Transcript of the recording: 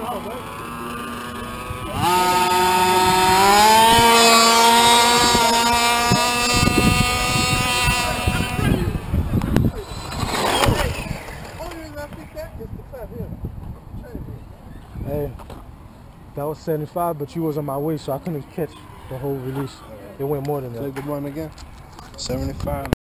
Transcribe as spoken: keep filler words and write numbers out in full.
Hey, that was seventy-five, but you was on my way, so I couldn't catch the whole release. It went more than that. Say good morning again. seventy-five.